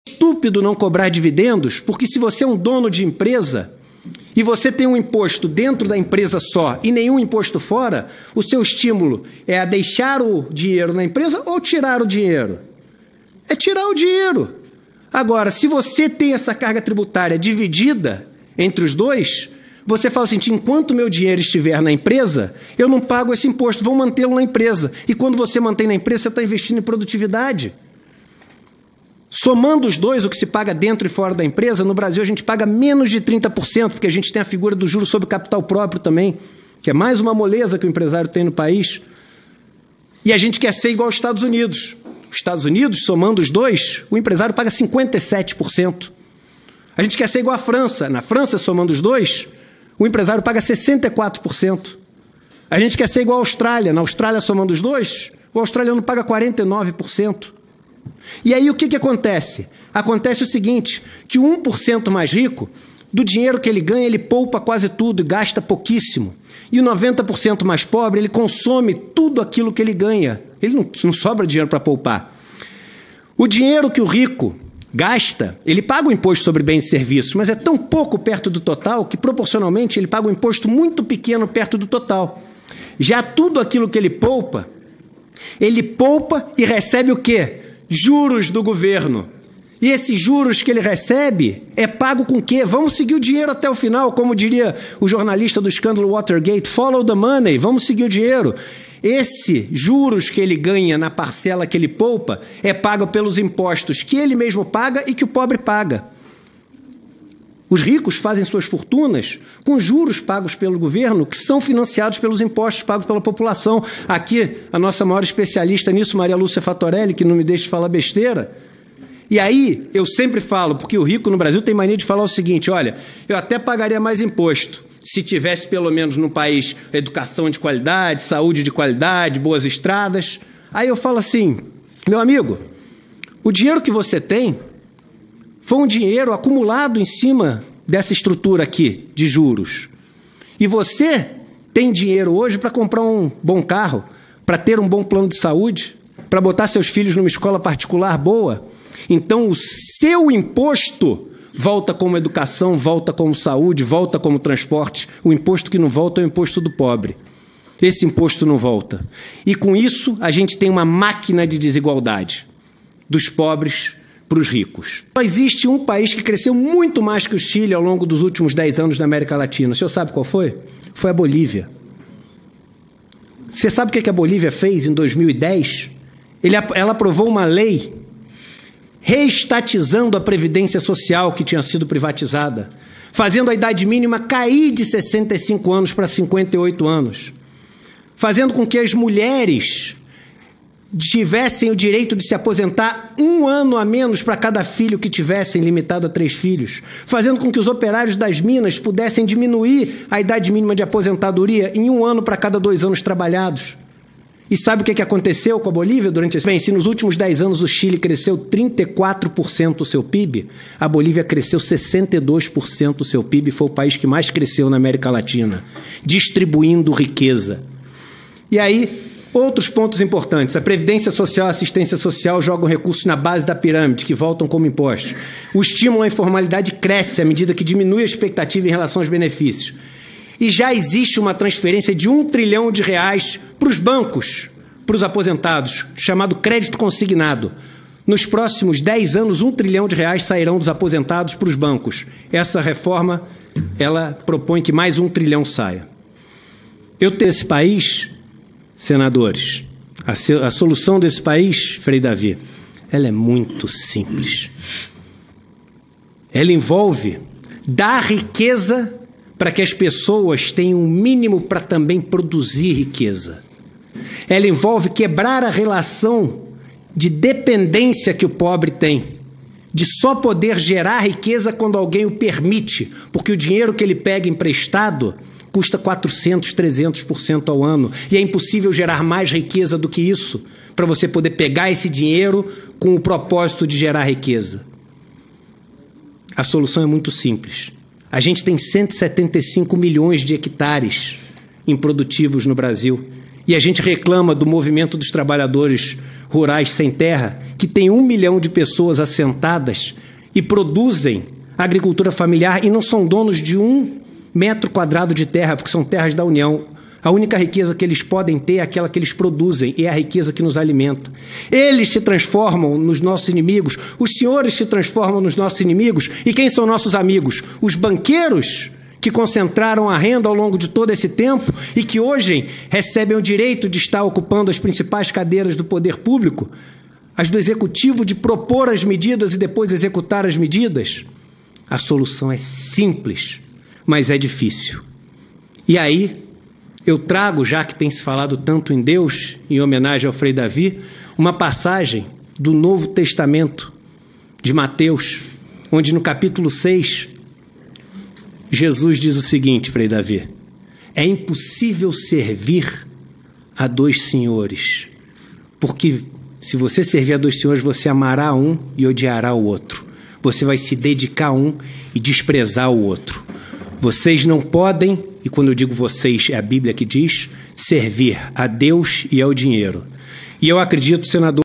estúpido não cobrar dividendos, porque se você é um dono de empresa e você tem um imposto dentro da empresa só e nenhum imposto fora, o seu estímulo é a deixar o dinheiro na empresa ou tirar o dinheiro? É tirar o dinheiro. Agora, se você tem essa carga tributária dividida entre os dois, você fala assim, enquanto meu dinheiro estiver na empresa, eu não pago esse imposto, vou mantê-lo na empresa. E quando você mantém na empresa, você está investindo em produtividade. Somando os dois, o que se paga dentro e fora da empresa, no Brasil a gente paga menos de 30%, porque a gente tem a figura do juro sobre capital próprio também, que é mais uma moleza que o empresário tem no país. E a gente quer ser igual aos Estados Unidos. Os Estados Unidos, somando os dois, o empresário paga 57%. A gente quer ser igual à França. Na França, somando os dois, o empresário paga 64%. A gente quer ser igual à Austrália. Na Austrália, somando os dois, o australiano paga 49%. E aí o que acontece? Acontece o seguinte, que o 1% mais rico, do dinheiro que ele ganha, ele poupa quase tudo e gasta pouquíssimo. E o 90% mais pobre, ele consome tudo aquilo que ele ganha. Ele não sobra dinheiro para poupar. O dinheiro que o rico gasta, ele paga o imposto sobre bens e serviços, mas é tão pouco perto do total que, proporcionalmente, ele paga um imposto muito pequeno perto do total. Já tudo aquilo que ele poupa e recebe o quê? Juros do governo. E esses juros que ele recebe é pago com o quê? Vamos seguir o dinheiro até o final, como diria o jornalista do escândalo Watergate, follow the money, vamos seguir o dinheiro. Esse juros que ele ganha na parcela que ele poupa é pago pelos impostos que ele mesmo paga e que o pobre paga. Os ricos fazem suas fortunas com juros pagos pelo governo, que são financiados pelos impostos pagos pela população. Aqui, a nossa maior especialista nisso, Maria Lúcia Fatorelli, que não me deixa de falar besteira. E aí, eu sempre falo, porque o rico no Brasil tem mania de falar o seguinte, olha, eu até pagaria mais imposto se tivesse, pelo menos no país, educação de qualidade, saúde de qualidade, boas estradas. Aí eu falo assim, meu amigo, o dinheiro que você tem foi um dinheiro acumulado em cima dessa estrutura aqui de juros. E você tem dinheiro hoje para comprar um bom carro, para ter um bom plano de saúde, para botar seus filhos numa escola particular boa. Então, o seu imposto volta como educação, volta como saúde, volta como transporte. O imposto que não volta é o imposto do pobre. Esse imposto não volta. E, com isso, a gente tem uma máquina de desigualdade dos pobres para os ricos. Só existe um país que cresceu muito mais que o Chile ao longo dos últimos 10 anos na América Latina. O senhor sabe qual foi? Foi a Bolívia. Você sabe o que a Bolívia fez em 2010? Ela aprovou uma lei reestatizando a Previdência Social que tinha sido privatizada, fazendo a idade mínima cair de 65 anos para 58 anos, fazendo com que as mulheres tivessem o direito de se aposentar 1 ano a menos para cada filho que tivessem, limitado a 3 filhos, fazendo com que os operários das minas pudessem diminuir a idade mínima de aposentadoria em 1 ano para cada 2 anos trabalhados. E sabe o que aconteceu com a Bolívia durante esse... Bem, se nos últimos 10 anos o Chile cresceu 34% o seu PIB, a Bolívia cresceu 62% o seu PIB, foi o país que mais cresceu na América Latina, distribuindo riqueza. E aí, outros pontos importantes. A Previdência Social e a Assistência Social jogam recursos na base da pirâmide, que voltam como impostos. O estímulo à informalidade cresce à medida que diminui a expectativa em relação aos benefícios. E já existe uma transferência de R$1 trilhão para os bancos, para os aposentados, chamado crédito consignado. Nos próximos 10 anos, R$1 trilhão sairão dos aposentados para os bancos. Essa reforma, ela propõe que mais R$1 trilhão saia. Eu tenho esse país, senadores, a solução desse país, Frei Davi, ela é muito simples. Ela envolve dar riqueza para que as pessoas tenham o mínimo para também produzir riqueza. Ela envolve quebrar a relação de dependência que o pobre tem, de só poder gerar riqueza quando alguém o permite, porque o dinheiro que ele pega emprestado custa 400%, 300% ao ano, e é impossível gerar mais riqueza do que isso, para você poder pegar esse dinheiro com o propósito de gerar riqueza. A solução é muito simples. A gente tem 175 milhões de hectares improdutivos no Brasil e a gente reclama do movimento dos trabalhadores rurais sem terra, que tem 1 milhão de pessoas assentadas e produzem agricultura familiar e não são donos de 1 metro quadrado de terra, porque são terras da União. A única riqueza que eles podem ter é aquela que eles produzem, e é a riqueza que nos alimenta. Eles se transformam nos nossos inimigos, os senhores se transformam nos nossos inimigos, e quem são nossos amigos? Os banqueiros que concentraram a renda ao longo de todo esse tempo e que hoje recebem o direito de estar ocupando as principais cadeiras do poder público, as do executivo de propor as medidas e depois executar as medidas. A solução é simples, mas é difícil. E aí, eu trago, já que tem se falado tanto em Deus, em homenagem ao Frei Davi, uma passagem do Novo Testamento de Mateus, onde no capítulo 6, Jesus diz o seguinte, Frei Davi: é impossível servir a 2 senhores, porque se você servir a 2 senhores, você amará um e odiará o outro. Você vai se dedicar a um e desprezar o outro. Vocês não podem, e quando eu digo vocês, é a Bíblia que diz, servir a Deus e ao dinheiro. E eu acredito, senador,